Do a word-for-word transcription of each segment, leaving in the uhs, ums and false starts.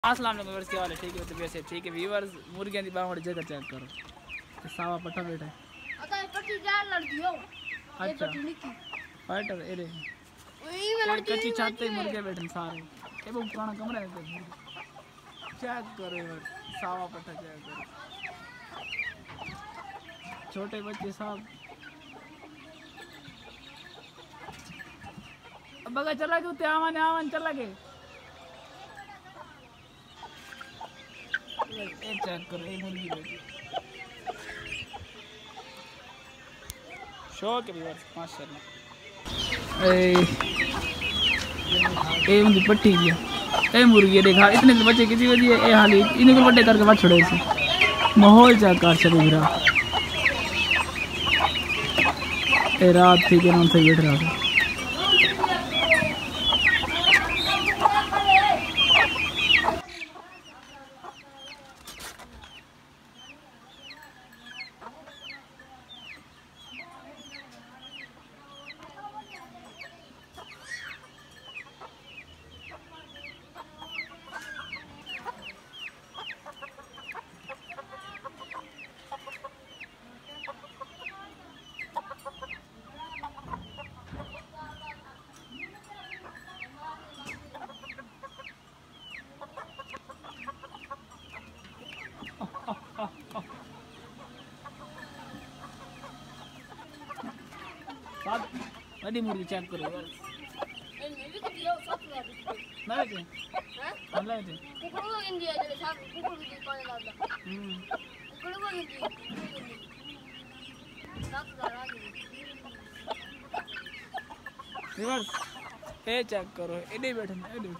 अस्सलाम वालेकुम व्यूअर्स, क्या हाल है? ठीक है, तबीयत से ठीक है व्यूअर्स। मुर्गियां दी बाहर जगह चेक करो, सावा पट्टा बैठा है। अच्छा पट्टी जान लड़की हो ये अच्छा पट्टी निकी फाइटर एरे वही में लड़की कच्ची छत पे मुर्गे बैठे सारे। ये बहुत पुराना कमरा है इधर। चेक करो यार, सावा पट्टा चेक करो, छोटे बच्चे सब। अब बगा चला के उते आवन आवन चला के ये चेक करो, ये मुर्गी बैठी शौक है व्यूअर्स माशाल्लाह। ए ए उनकी पट्टी दिया ए मुर्गी देखा इतने तो बच्चे किसी वजह ए हाली इन्हें को बड़े करके मत छोड़े इसे माहौल चेक कर सभी भरा ए रात थी के नाम से बैठ रहा था। बड़ी मुर्गी चेक करो यार ना के हां ना के कुकड़ू इंडिया जे सब कुकड़ू की कोने लादा हम्म कुकड़ू इंडिया सात दारा रिवर्स ए चेक करो एडे बैठे ना एडे।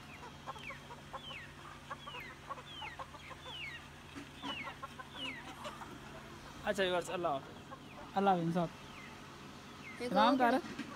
अच्छा रिवर्स अल्लाह अल्लाह इंसान नाम क्या है?